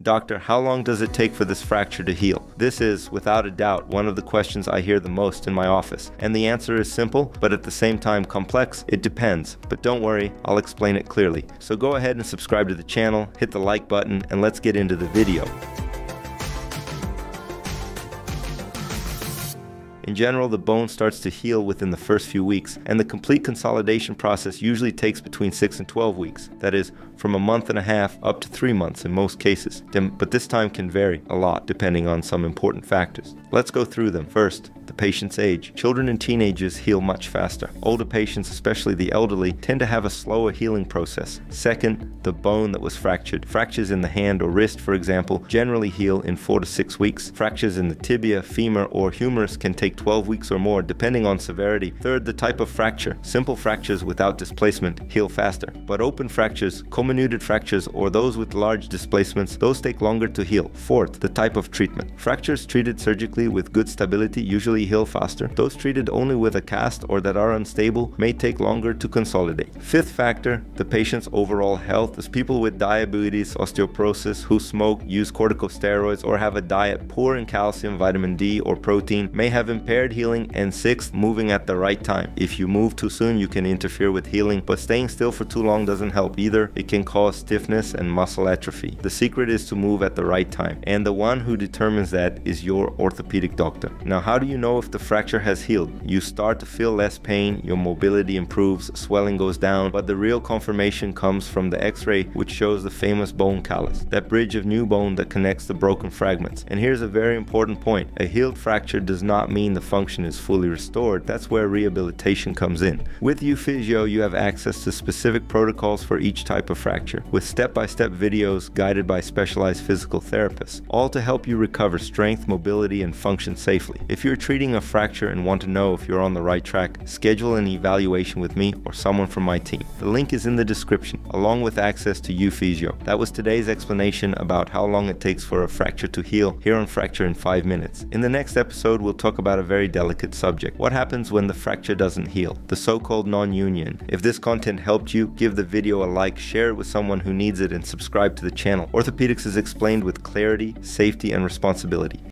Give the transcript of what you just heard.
"Doctor, how long does it take for this fracture to heal?" This is, without a doubt, one of the questions I hear the most in my office. And the answer is simple, but at the same time complex. It depends. But don't worry, I'll explain it clearly. So go ahead and subscribe to the channel, hit the like button, and let's get into the video. In general, the bone starts to heal within the first few weeks, and the complete consolidation process usually takes between 6 and 12 weeks. That is, from a month and a half up to 3 months in most cases. But this time can vary a lot depending on some important factors. Let's go through them. First, the patient's age. Children and teenagers heal much faster. Older patients, especially the elderly, tend to have a slower healing process. Second, the bone that was fractured. Fractures in the hand or wrist, for example, generally heal in 4 to 6 weeks. Fractures in the tibia, femur, or humerus can take 12 weeks or more, depending on severity. Third, the type of fracture. Simple fractures without displacement heal faster, but open fractures, comminuted fractures, or those with large displacements, those take longer to heal. Fourth, the type of treatment. Fractures treated surgically with good stability usually heal faster. Those treated only with a cast or that are unstable may take longer to consolidate. Fifth factor, the patient's overall health. As people with diabetes, osteoporosis, who smoke, use corticosteroids, or have a diet poor in calcium, vitamin D, or protein may have impaired healing. And sixth, moving at the right time. If you move too soon, you can interfere with healing, but staying still for too long doesn't help either. It can cause stiffness and muscle atrophy. The secret is to move at the right time, and the one who determines that is your orthopedic doctor. Now, how do you know if the fracture has healed? You start to feel less pain, your mobility improves, swelling goes down, but the real confirmation comes from the x-ray, which shows the famous bone callus, that bridge of new bone that connects the broken fragments. And here's a very important point. A healed fracture does not mean the function is fully restored. That's where rehabilitation comes in. With UPhysio, you have access to specific protocols for each type of fracture, with step-by-step videos guided by specialized physical therapists, all to help you recover strength, mobility, and function safely. If you're treating a fracture and want to know if you're on the right track, schedule an evaluation with me or someone from my team. The link is in the description, along with access to UPhysio. That was today's explanation about how long it takes for a fracture to heal, here on Fracture in 5 Minutes. In the next episode, we'll talk about a very delicate subject. What happens when the fracture doesn't heal? The so-called non-union. If this content helped you, give the video a like, share it with someone who needs it, and subscribe to the channel. Orthopedics is explained with clarity, safety, and responsibility.